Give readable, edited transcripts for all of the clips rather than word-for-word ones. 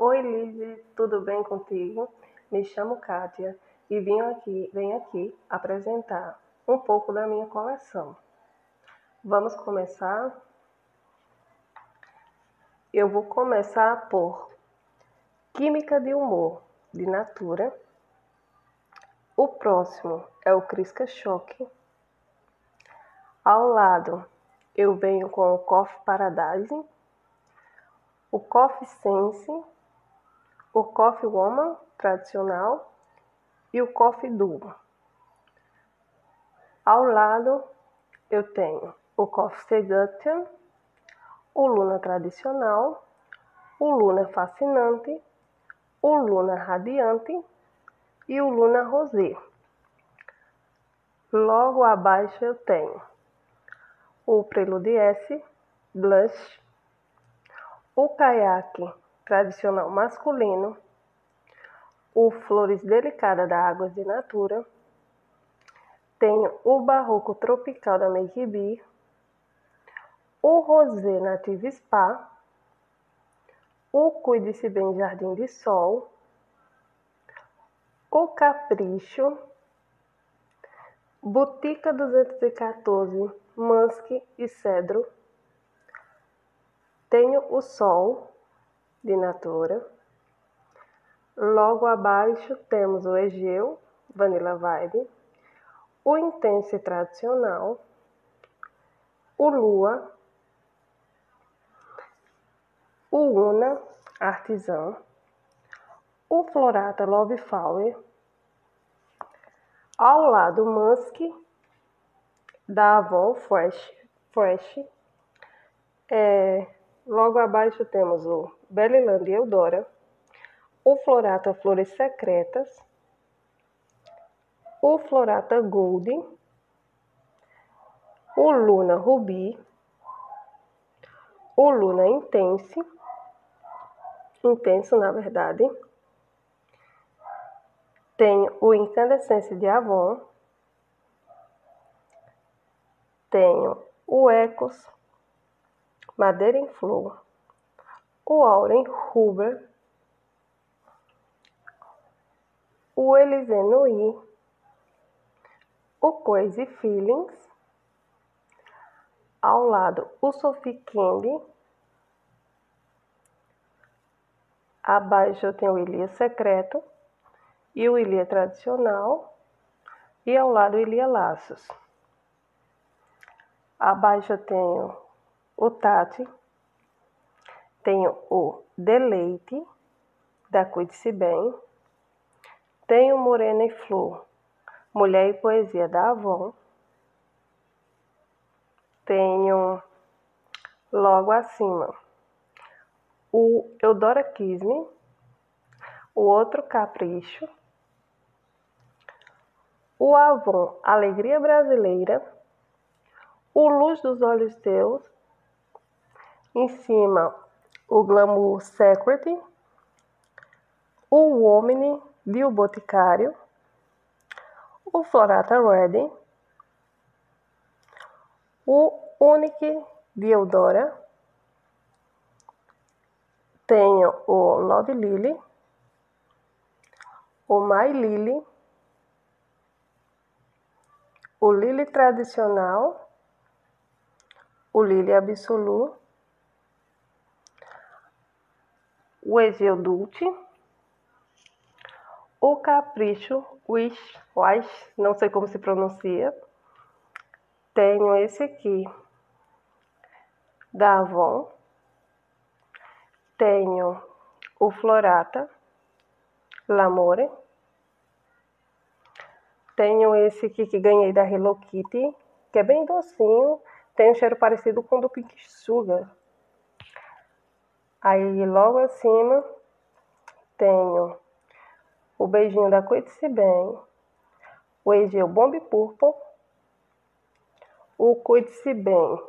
Oi, Lizy, tudo bem contigo? Me chamo Kátia e venho aqui apresentar um pouco da minha coleção. Vamos começar? Eu vou começar por Química de Humor, de Natura. O próximo é o Crisca Choque. Ao lado, eu venho com o Coffee Paradise, o Coffee Sense, o Coffee Woman tradicional e o Coffee Duo. Ao lado, eu tenho o Coffee Seduction, o Luna tradicional, o Luna fascinante, o Luna radiante e o Luna rosé. Logo abaixo eu tenho o Prelude S Blush, o Caiaque tradicional masculino, o Flores Delicada da Águas de Natura, tenho o Barroco Tropical da Make Be, o Rosé Native Spa, o Cuide-se Bem Jardim de Sol, o Capricho, Botica 214, Musk e Cedro, tenho o Sol de Natura. Logo abaixo temos o Egeu Vanilla Vibe, o Intense Tradicional, o Lua, o Una Artisan, o Florata Love Flower, ao lado Musk da Avon Fresh. Logo abaixo temos o Bellland Eudora, o Florata Flores Secretas, o Florata Gold, o Luna Ruby, o Luna Intenso na verdade, tem o Incandescência de Avon, tenho o Ecos Madeira em Flor, o Auren Huber, o Elise Nui, o Crazy Feelings, ao lado o Sophie Candy, abaixo eu tenho o Ilia Secreto e o Ilia Tradicional, e ao lado o Ilia Laços. Abaixo eu tenho o Tati, tenho o Deleite, da Cuide-se Bem, tenho Morena e Flor, Mulher e Poesia da Avon, tenho logo acima o Eudora Kiss Me, o outro Capricho, o Avon Alegria Brasileira, o Luz dos Olhos Teus, em cima o Glamour Secret, o Omni de O Boticário, o Florata Ready, o Unique de Eudora, tenho o Love Lily, o My Lily, o Lily Tradicional, o Lily Absolu, o Egeu Dulce, o Capricho Wish, não sei como se pronuncia. Tenho esse aqui da Avon, tenho o Florata L'Amore, tenho esse aqui que ganhei da Hello Kitty, que é bem docinho, tem um cheiro parecido com o do Pink Sugar. Aí logo acima tenho o Beijinho da Cuide-se Bem, o Egeu Bomb Purple, o Cuide-se Bem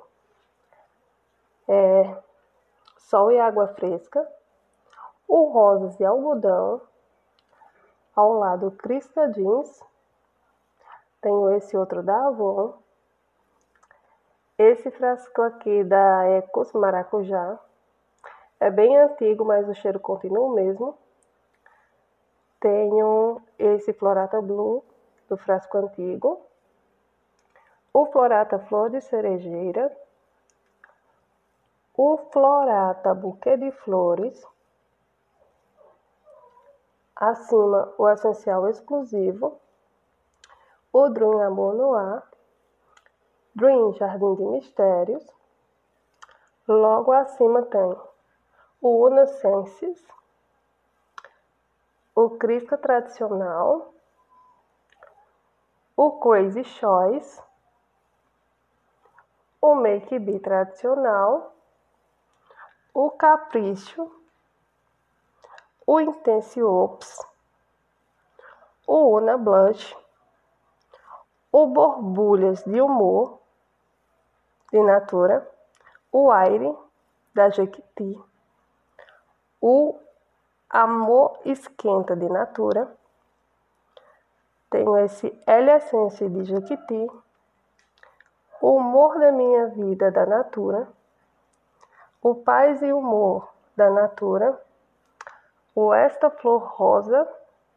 Sol e Água Fresca, o Rosas e Algodão, ao lado o Crisca Jeans, tenho esse outro da Avon, esse frasco aqui da Ecos Maracujá, É bem antigo, mas o cheiro continua o mesmo. Tenho esse Florata Blue, do frasco antigo. O Florata Flor de Cerejeira. O Florata Buquê de Flores. Acima, o Essencial Exclusivo. O Dream Amor no Ar. Dream Jardim de Mistérios. Logo acima tem o Unasenses, o Crisca Tradicional, o Crazy Choice, o Make Be Tradicional, o Capricho, o Intense Ops, o Una Blush, o Borbulhas de Humor, de Natura, o Aire, da Jequiti, o Amor Esquenta, de Natura. Tenho esse Essence de Jequiti, o Humor da Minha Vida, da Natura, o Paz e Humor, da Natura, o Esta Flor Rosa,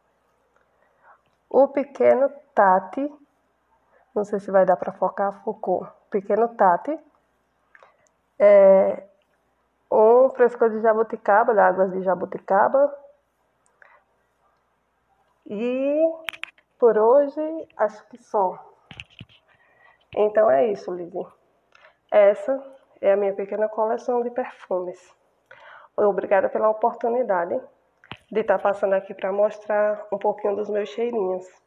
o Pequeno Tati, não sei se vai dar para focar, focou, Pequeno Tati, um frescor de jabuticaba, da Águas de Jabuticaba. E por hoje, acho que só. Então é isso, Lizzie. Essa é a minha pequena coleção de perfumes. Obrigada pela oportunidade de estar passando aqui para mostrar um pouquinho dos meus cheirinhos.